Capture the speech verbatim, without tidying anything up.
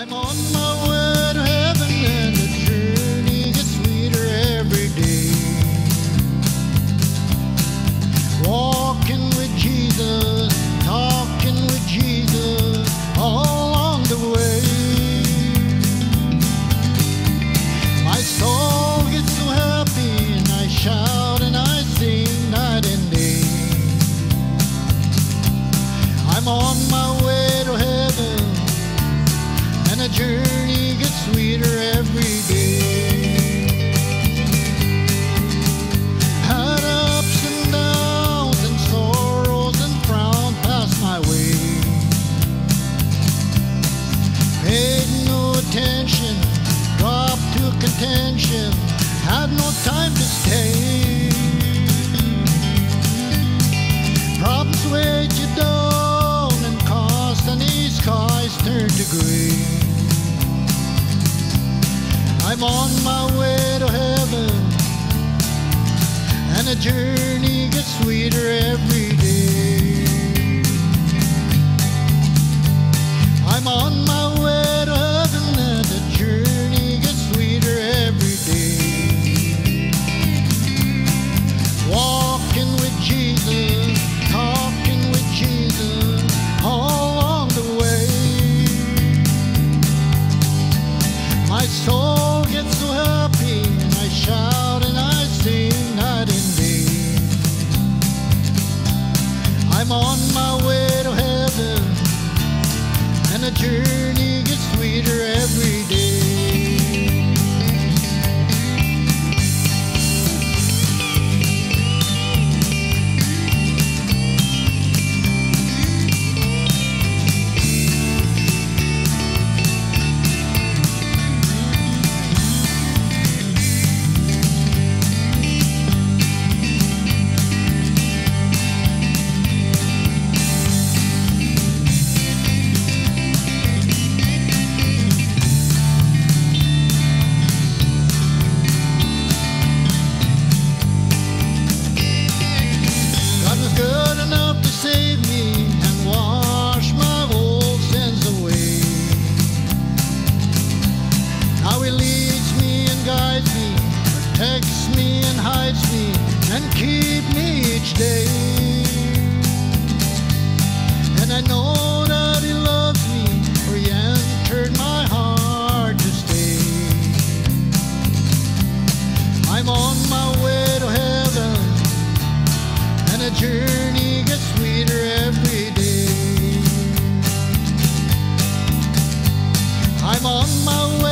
I'm on my way to heaven, and the journey gets sweeter every day. Walking with Jesus, talking with Jesus, all along the way. My soul gets so happy, and I shout and I sing night and day. I'm on my way to heaven, and the journey gets sweeter every day. Had ups and downs and sorrows and frowns pass my way. Paid no attention, dropped to contention, had no time to stay. Problems weighed you down, and cost and these skies turned to gray. I'm on my way to heaven, and the journey gets sweeter every day. I'm on my way to heaven, and the journey gets sweeter every day. Walking with Jesus, talking with Jesus, all along the way. My soul gets so happy, and I shout and I sing night and day. I'm on my way to heaven, and the journey gets sweeter every day. Save me and wash my old sins away. Now He leads me and guides me, protects me and hides me, and keep me each day. And I know that He loves me, for He entered my heart to stay. I'm on my way to heaven, and the journey gets sweeter every day. I'm on my way